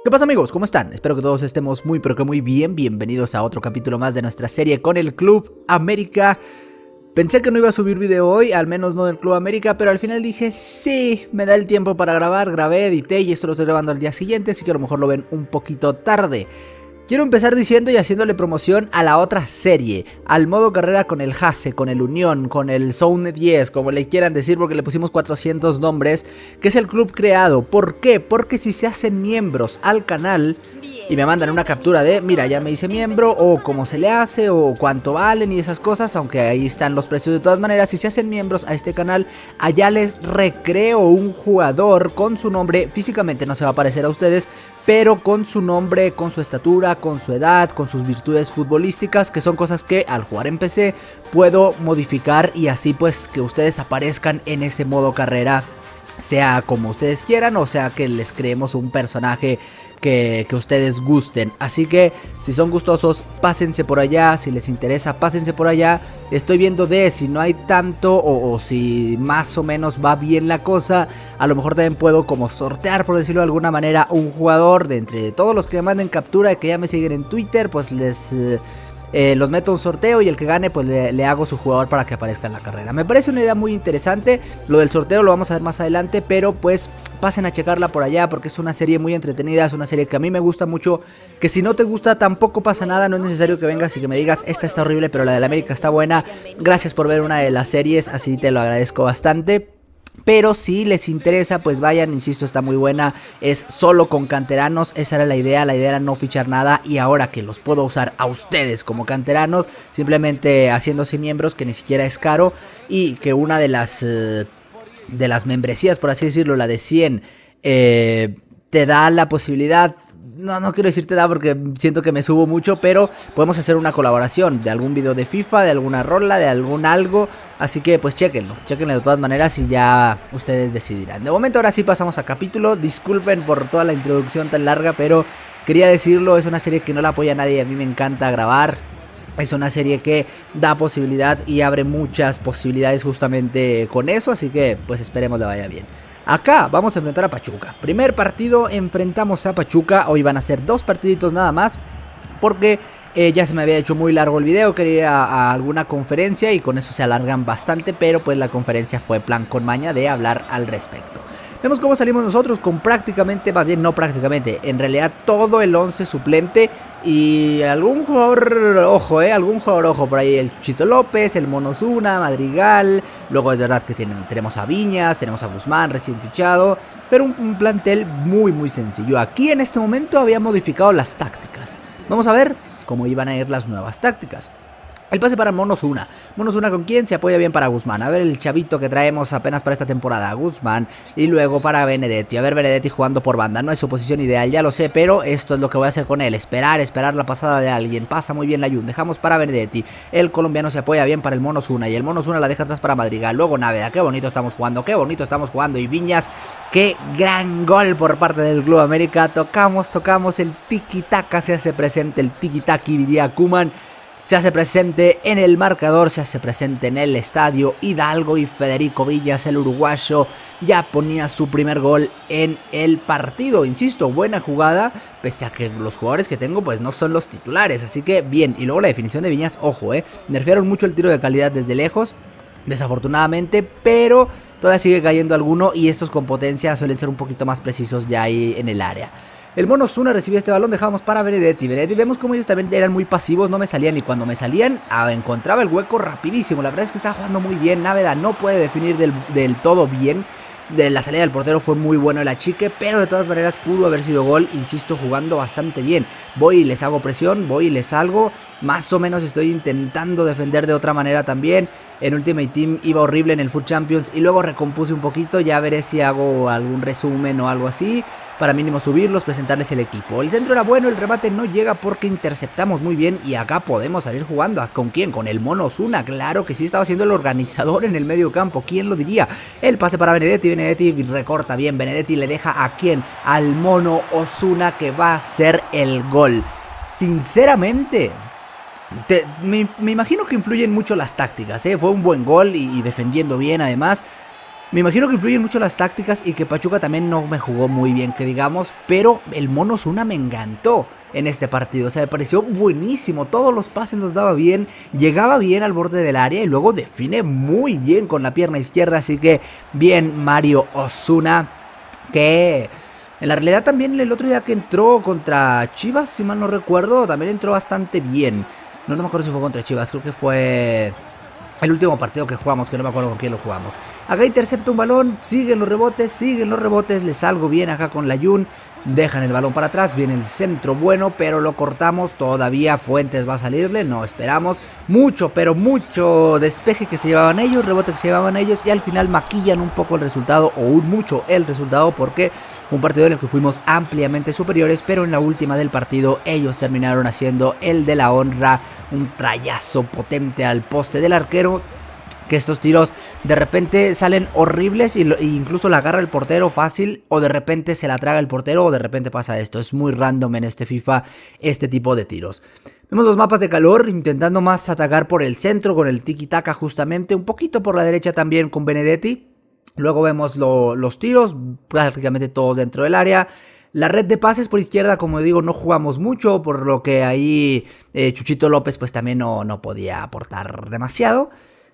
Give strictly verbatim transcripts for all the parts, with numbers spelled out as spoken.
¿Qué pasa, amigos? ¿Cómo están? Espero que todos estemos muy pero que muy bien. Bienvenidos a otro capítulo más de nuestra serie con el Club América. Pensé que no iba a subir video hoy, al menos no del Club América, pero al final dije, sí, me da el tiempo para grabar, grabé, edité y esto lo estoy grabando al día siguiente, así que a lo mejor lo ven un poquito tarde. Quiero empezar diciendo y haciéndole promoción a la otra serie, al modo carrera con el Hase, con el Unión, con el Zone diez, como le quieran decir porque le pusimos cuatrocientos nombres, que es el club creado. ¿Por qué? Porque si se hacen miembros al canal y me mandan una captura de, mira, ya me hice miembro, o cómo se le hace, o cuánto valen y esas cosas, aunque ahí están los precios de todas maneras, si se hacen miembros a este canal, allá les recreo un jugador con su nombre, físicamente no se va a parecer a ustedes, pero con su nombre, con su estatura, con su edad, con sus virtudes futbolísticas, que son cosas que al jugar en P C puedo modificar y así pues que ustedes aparezcan en ese modo carrera, sea como ustedes quieran o sea que les creemos un personaje que, que ustedes gusten. Así que si son gustosos, pásense por allá, si les interesa, pásense por allá. Estoy viendo de si no hay tanto o, o si más o menos va bien la cosa, a lo mejor también puedo como sortear, por decirlo de alguna manera, un jugador de entre todos los que me manden captura y que ya me siguen en Twitter, pues les... Eh, Eh, los meto a un sorteo y el que gane pues le, le hago su jugador para que aparezca en la carrera. Me parece una idea muy interesante. Lo del sorteo lo vamos a ver más adelante, pero pues pasen a checarla por allá porque es una serie muy entretenida, es una serie que a mí me gusta mucho, que si no te gusta tampoco pasa nada, no es necesario que vengas y que me digas esta está horrible pero la de la América está buena. Gracias por ver una de las series, así te lo agradezco bastante. Pero si les interesa, pues vayan, insisto, está muy buena, es solo con canteranos, esa era la idea, la idea era no fichar nada y ahora que los puedo usar a ustedes como canteranos, simplemente haciéndose miembros, que ni siquiera es caro, y que una de las, eh, de las membresías, por así decirlo, la de cien, eh, te da la posibilidad... No, no quiero decirte da porque siento que me subo mucho, pero podemos hacer una colaboración de algún video de FIFA, de alguna rola, de algún algo. Así que pues chequenlo, chequenlo de todas maneras y ya ustedes decidirán. De momento ahora sí pasamos a capítulo. Disculpen por toda la introducción tan larga, pero quería decirlo, es una serie que no la apoya nadie y a mí me encanta grabar. Es una serie que da posibilidad y abre muchas posibilidades justamente con eso, así que pues esperemos le vaya bien. Acá vamos a enfrentar a Pachuca. Primer partido, enfrentamos a Pachuca. Hoy van a ser dos partiditos nada más, porque eh, ya se me había hecho muy largo el video. Quería ir a, a alguna conferencia y con eso se alargan bastante, pero pues la conferencia fue plan con maña de hablar al respecto. Vemos cómo salimos nosotros con prácticamente, más bien no prácticamente, en realidad todo el once suplente y algún jugador ojo, eh, algún jugador ojo por ahí, el Chuchito López, el Mono Osuna, Madrigal, luego es verdad que tienen, tenemos a Viñas, tenemos a Guzmán recién fichado, pero un, un plantel muy muy sencillo. Aquí en este momento había modificado las tácticas, vamos a ver cómo iban a ir las nuevas tácticas. El pase para Mono Osuna. Mono Osuna con quien se apoya bien para Guzmán. A ver el chavito que traemos apenas para esta temporada, Guzmán. Y luego para Benedetti. A ver Benedetti jugando por banda. No es su posición ideal, ya lo sé, pero esto es lo que voy a hacer con él. Esperar, esperar la pasada de alguien. Pasa muy bien la Jun. Dejamos para Benedetti. El colombiano se apoya bien para el Mono Osuna. Y el Mono Osuna la deja atrás para Madrigal. Luego Naveda. Qué bonito estamos jugando. Qué bonito estamos jugando. Y Viñas. Qué gran gol por parte del Club América. Tocamos, tocamos. El tiki-taka se hace presente. El tiki-taki diría Koeman. Se hace presente en el marcador, se hace presente en el estadio. Hidalgo y Federico Villas, el uruguayo, ya ponía su primer gol en el partido. Insisto, buena jugada, pese a que los jugadores que tengo pues no son los titulares. Así que bien, y luego la definición de Viñas, ojo, eh, nerfearon mucho el tiro de calidad desde lejos. Desafortunadamente, pero todavía sigue cayendo alguno y estos con potencia suelen ser un poquito más precisos ya ahí en el área. El Mono Osuna recibió este balón, dejamos para Benedetti. Benedetti, vemos como ellos también eran muy pasivos, no me salían y cuando me salían ah, encontraba el hueco rapidísimo. La verdad es que estaba jugando muy bien. Naveda no puede definir del, del todo bien. De la salida del portero fue muy bueno el achique, pero de todas maneras pudo haber sido gol, insisto, jugando bastante bien. Voy y les hago presión, voy y les salgo, más o menos estoy intentando defender de otra manera también. En Ultimate Team iba horrible en el Foot Champions y luego recompuse un poquito, ya veré si hago algún resumen o algo así, para mínimo subirlos, presentarles el equipo. El centro era bueno, el remate no llega porque interceptamos muy bien y acá podemos salir jugando. ¿Con quién? Con el Mono Osuna, claro que sí, estaba siendo el organizador en el medio campo, ¿quién lo diría? El pase para Benedetti, Benedetti recorta bien, Benedetti le deja a quién, al Mono Osuna que va a ser el gol. Sinceramente... Te, me, me imagino que influyen mucho las tácticas, ¿eh? Fue un buen gol y, y defendiendo bien además. Me imagino que influyen mucho las tácticas y que Pachuca también no me jugó muy bien, que digamos, pero el Mono Osuna me encantó en este partido, o sea, me pareció buenísimo, todos los pases los daba bien, llegaba bien al borde del área y luego define muy bien con la pierna izquierda, así que bien Mario Osuna, que en la realidad también el otro día que entró contra Chivas, si mal no recuerdo, también entró bastante bien, no, no me acuerdo si fue contra Chivas, creo que fue el último partido que jugamos, que no me acuerdo con quién lo jugamos. Acá intercepta un balón, siguen los rebotes, siguen los rebotes, le salgo bien acá con la Jun, dejan el balón para atrás, viene el centro bueno, pero lo cortamos, todavía Fuentes va a salirle, no esperamos, mucho, pero mucho despeje que se llevaban ellos, rebote que se llevaban ellos, y al final maquillan un poco el resultado, o un mucho el resultado, porque fue un partido en el que fuimos ampliamente superiores, pero en la última del partido ellos terminaron haciendo el de la honra, un trayazo potente al poste del arquero, que estos tiros de repente salen horribles y lo, e incluso la agarra el portero fácil, o de repente se la traga el portero, o de repente pasa esto. Es muy random en este FIFA este tipo de tiros. Vemos los mapas de calor, intentando más atacar por el centro con el tiki-taka justamente, un poquito por la derecha también con Benedetti. Luego vemos lo, los tiros, prácticamente todos dentro del área. La red de pases por izquierda, como digo, no jugamos mucho, por lo que ahí eh, Chuchito López pues también no, no podía aportar demasiado.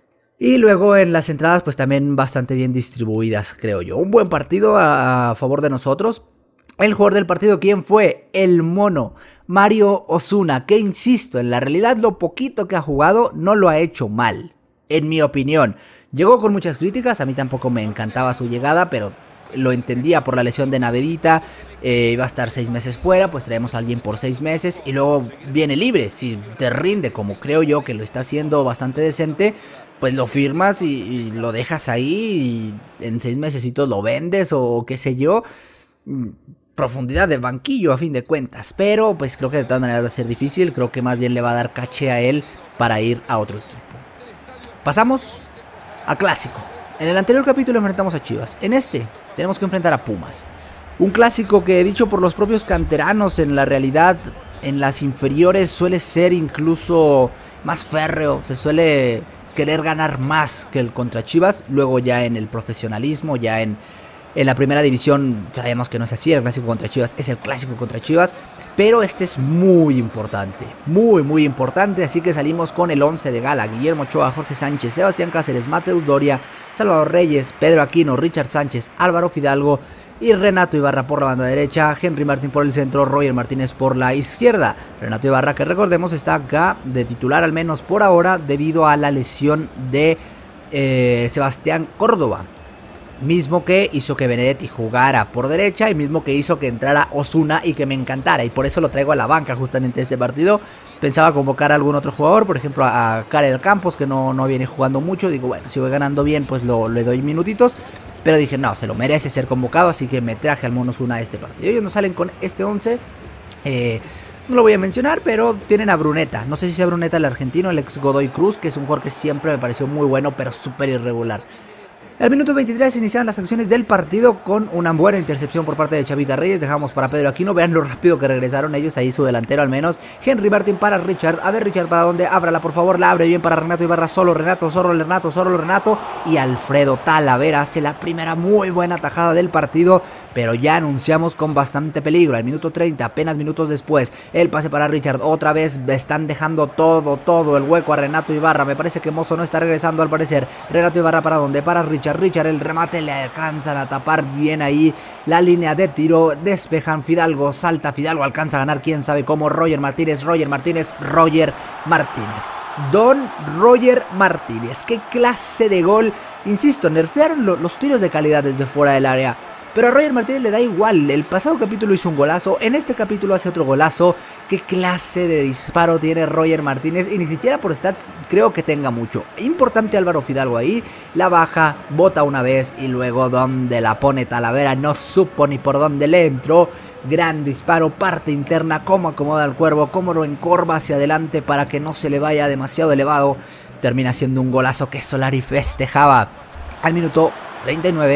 Y luego en las entradas pues también bastante bien distribuidas, creo yo. Un buen partido a, a favor de nosotros. El jugador del partido, ¿quién fue? El Mono, Mario Osuna, que insisto, en la realidad lo poquito que ha jugado no lo ha hecho mal, en mi opinión. Llegó con muchas críticas, a mí tampoco me encantaba su llegada, pero lo entendía por la lesión de Navedita, eh, iba a estar seis meses fuera, pues traemos a alguien por seis meses y luego viene libre. Si te rinde, como creo yo que lo está haciendo bastante decente, pues lo firmas y, y lo dejas ahí y en seis mesecitos lo vendes o qué sé yo. Profundidad de banquillo a fin de cuentas, pero pues creo que de todas maneras va a ser difícil, creo que más bien le va a dar caché a él para ir a otro equipo. Pasamos a Clásico. En el anterior capítulo enfrentamos a Chivas, en este tenemos que enfrentar a Pumas. Un clásico que, dicho por los propios canteranos, en la realidad en las inferiores suele ser incluso más férreo, se suele querer ganar más que el contra Chivas. Luego ya en el profesionalismo, ya en, en la primera división sabemos que no es así, el clásico contra Chivas es el clásico contra Chivas, pero este es muy importante, muy muy importante, así que salimos con el once de gala: Guillermo Ochoa, Jorge Sánchez, Sebastián Cáceres, Mateus Doria, Salvador Reyes, Pedro Aquino, Richard Sánchez, Álvaro Fidalgo y Renato Ibarra por la banda derecha, Henry Martín por el centro, Roger Martínez por la izquierda. Renato Ibarra, que recordemos está acá de titular al menos por ahora debido a la lesión de eh, Sebastián Córdoba, mismo que hizo que Benedetti jugara por derecha y mismo que hizo que entrara Osuna y que me encantara, y por eso lo traigo a la banca justamente este partido. Pensaba convocar a algún otro jugador, por ejemplo a Karel Campos, que no, no viene jugando mucho. Digo, bueno, si voy ganando bien pues lo, le doy minutitos, pero dije, no, se lo merece ser convocado, así que me traje al Mono Osuna a este partido. Ellos nos salen con este once, eh, no lo voy a mencionar, pero tienen a Bruneta. No sé si sea Bruneta el argentino, el ex Godoy Cruz, que es un jugador que siempre me pareció muy bueno, pero súper irregular. Al minuto veintitrés iniciaron las acciones del partido con una buena intercepción por parte de Chavita Reyes. Dejamos para Pedro Aquino. Vean lo rápido que regresaron ellos, ahí su delantero al menos. Henry Martín para Richard. A ver, Richard, ¿para dónde? Ábrala, por favor. La abre bien para Renato Ibarra. Solo Renato, solo Renato, solo Renato. Y Alfredo Talavera hace la primera muy buena tajada del partido, pero ya anunciamos con bastante peligro. Al minuto treinta, apenas minutos después, el pase para Richard. Otra vez están dejando todo, todo el hueco a Renato Ibarra. Me parece que Mozo no está regresando al parecer. Renato Ibarra, ¿para dónde? Para Richard. Richard, el remate, le alcanzan a tapar bien ahí la línea de tiro, despejan, Fidalgo, salta Fidalgo, alcanza a ganar, quién sabe cómo, Roger Martínez, Roger Martínez, Roger Martínez, Don Roger Martínez. Qué clase de gol, insisto, nerfearon lo, los tiros de calidad desde fuera del área, pero a Roger Martínez le da igual. El pasado capítulo hizo un golazo, en este capítulo hace otro golazo. Qué clase de disparo tiene Roger Martínez, y ni siquiera por stats creo que tenga mucho. Importante Álvaro Fidalgo ahí, la baja, bota una vez y luego donde la pone Talavera, no supo ni por dónde le entró. Gran disparo, parte interna, cómo acomoda el cuervo, cómo lo encorva hacia adelante para que no se le vaya demasiado elevado. Termina siendo un golazo que Solari festejaba al minuto treinta y nueve.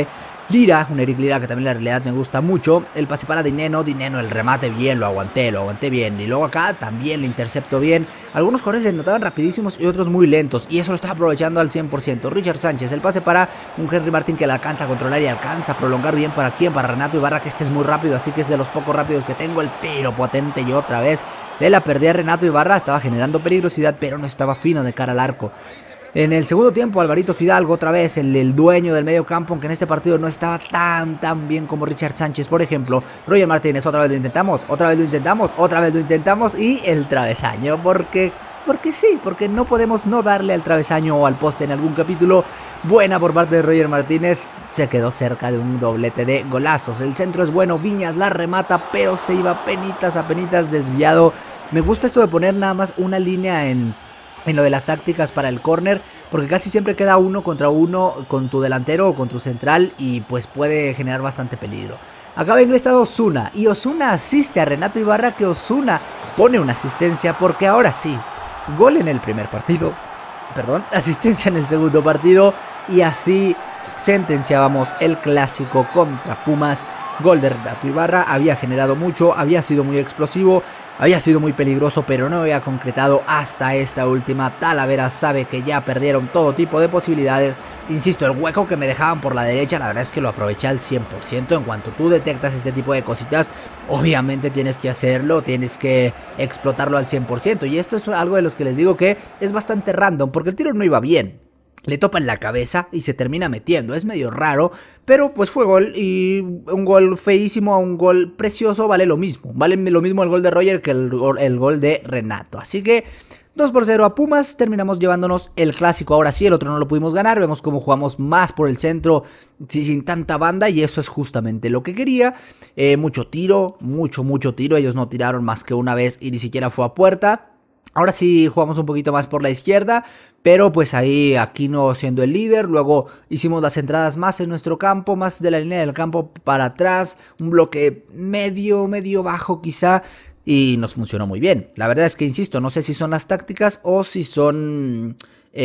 Lira, un Eric Lira que también la realidad me gusta mucho. El pase para Dineno, Dineno el remate bien, lo aguanté, lo aguanté bien. Y luego acá también le intercepto bien. Algunos jugadores se notaban rapidísimos y otros muy lentos, y eso lo estaba aprovechando al cien por ciento. Richard Sánchez, el pase para un Henry Martin que la alcanza a controlar y alcanza a prolongar bien. ¿Para quién? Para Renato Ibarra, que este es muy rápido, así que es de los pocos rápidos que tengo. El tiro potente y otra vez se la perdí a Renato Ibarra. Estaba generando peligrosidad, pero no estaba fino de cara al arco. En el segundo tiempo, Alvarito Fidalgo, otra vez el, el dueño del medio campo, aunque en este partido no estaba tan tan bien como Richard Sánchez, por ejemplo. Roger Martínez, otra vez lo intentamos, otra vez lo intentamos, otra vez lo intentamos y el travesaño, porque... Porque sí, porque no podemos no darle al travesaño o al poste en algún capítulo. Buena por parte de Roger Martínez, se quedó cerca de un doblete de golazos. El centro es bueno, Viñas la remata, pero se iba penitas a penitas desviado. Me gusta esto de poner nada más una línea en... en lo de las tácticas para el córner, porque casi siempre queda uno contra uno con tu delantero o con tu central y pues puede generar bastante peligro. Acá va ingresado Osuna y Osuna asiste a Renato Ibarra, que Osuna pone una asistencia, porque ahora sí, gol en el primer partido, perdón, asistencia en el segundo partido, y así sentenciábamos el clásico contra Pumas. Gol de Renato Ibarra, había generado mucho, había sido muy explosivo, había sido muy peligroso, pero no había concretado hasta esta última. Talavera sabe que ya perdieron todo tipo de posibilidades. Insisto, el hueco que me dejaban por la derecha, la verdad es que lo aproveché al cien por ciento. En cuanto tú detectas este tipo de cositas, obviamente tienes que hacerlo, tienes que explotarlo al cien por ciento. Y esto es algo de los que les digo que es bastante random, porque el tiro no iba bien. Le topa en la cabeza y se termina metiendo. Es medio raro, pero pues fue gol, y un gol feísimo a un gol precioso vale lo mismo. Vale lo mismo el gol de Roger que el, el gol de Renato. Así que dos por cero a Pumas, terminamos llevándonos el clásico. Ahora sí, el otro no lo pudimos ganar. Vemos cómo jugamos más por el centro, sin tanta banda, y eso es justamente lo que quería. Eh, mucho tiro, mucho, mucho tiro. Ellos no tiraron más que una vez y ni siquiera fue a puerta. Ahora sí jugamos un poquito más por la izquierda, pero pues ahí Aquino siendo el líder. Luego hicimos las entradas más en nuestro campo, más de la línea del campo para atrás, un bloque medio, medio bajo quizá, y nos funcionó muy bien. La verdad es que, insisto, no sé si son las tácticas o si son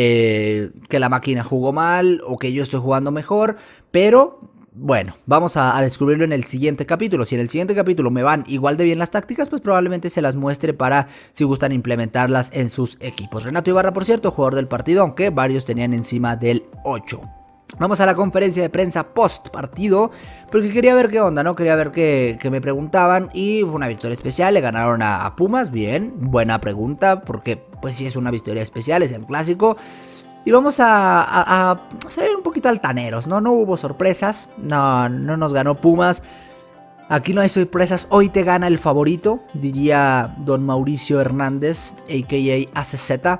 eh, que la máquina jugó mal o que yo estoy jugando mejor, pero... bueno, vamos a, a descubrirlo en el siguiente capítulo. Si en el siguiente capítulo me van igual de bien las tácticas, pues probablemente se las muestre para si gustan implementarlas en sus equipos. Renato Ibarra, por cierto, jugador del partido, aunque varios tenían encima del ocho. Vamos a la conferencia de prensa post partido, porque quería ver qué onda, ¿no? Quería ver qué, qué me preguntaban, y fue una victoria especial. Le ganaron a, a Pumas, bien, buena pregunta, porque pues sí es una victoria especial, es el clásico. Y vamos a, a, a ser un poquito altaneros, ¿no? No hubo sorpresas, no, no nos ganó Pumas. Aquí no hay sorpresas, hoy te gana el favorito, diría don Mauricio Hernández, a k a. A C Z.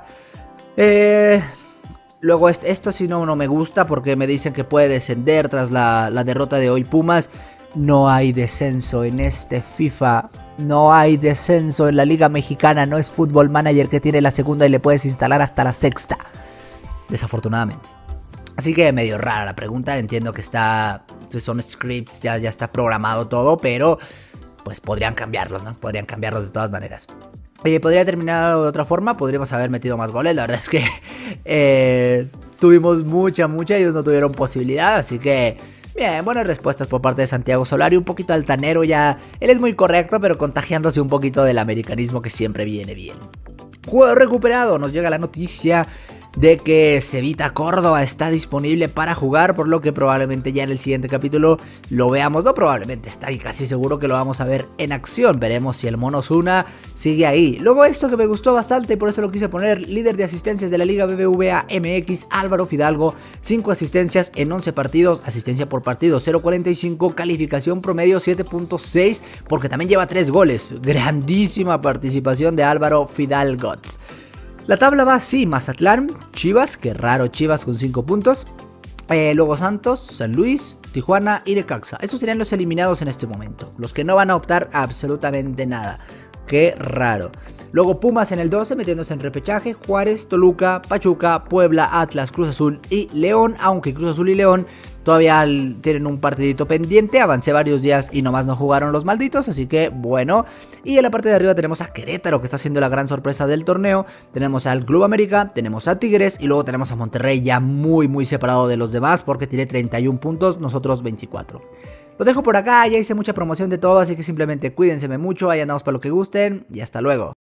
Eh, luego esto, esto sí no, no me gusta, porque me dicen que puede descender tras la, la derrota de hoy Pumas. No hay descenso en este FIFA. No hay descenso en la Liga Mexicana. No es Football Manager que tiene la segunda y le puedes instalar hasta la sexta. Desafortunadamente. Así que medio rara la pregunta. Entiendo que está, son scripts, ya, ya está programado todo, pero pues podrían cambiarlos, ¿no? Podrían cambiarlos de todas maneras. Eh, podría terminar de otra forma, podríamos haber metido más goles. La verdad es que eh, tuvimos mucha, mucha, ellos no tuvieron posibilidad, así que bien, buenas respuestas por parte de Santiago Solari. Un poquito altanero ya, él es muy correcto, pero contagiándose un poquito del americanismo que siempre viene bien. Juego recuperado, nos llega la noticia de que Cevita Córdoba está disponible para jugar, por lo que probablemente ya en el siguiente capítulo lo veamos. No probablemente, está ahí casi seguro que lo vamos a ver en acción. Veremos si el Mono Osuna sigue ahí. Luego esto que me gustó bastante, por eso lo quise poner: líder de asistencias de la Liga B B V A M X, Álvaro Fidalgo, cinco asistencias en once partidos, asistencia por partido cero punto cuarenta y cinco, calificación promedio siete punto seis, porque también lleva tres goles. Grandísima participación de Álvaro Fidalgo. La tabla va así: Mazatlán, Chivas, que raro, Chivas con cinco puntos, eh, luego Santos, San Luis, Tijuana y Necaxa. Estos serían los eliminados en este momento, los que no van a optar a absolutamente nada. Qué raro. Luego Pumas en el doce metiéndose en repechaje, Juárez, Toluca, Pachuca, Puebla, Atlas, Cruz Azul y León, aunque Cruz Azul y León todavía tienen un partidito pendiente, avancé varios días y nomás no jugaron los malditos, así que bueno. Y en la parte de arriba tenemos a Querétaro, que está siendo la gran sorpresa del torneo, tenemos al Club América, tenemos a Tigres y luego tenemos a Monterrey ya muy muy separado de los demás porque tiene treinta y un puntos, nosotros veinticuatro. Lo dejo por acá, ya hice mucha promoción de todo, así que simplemente cuídense mucho, ahí andamos para lo que gusten y hasta luego.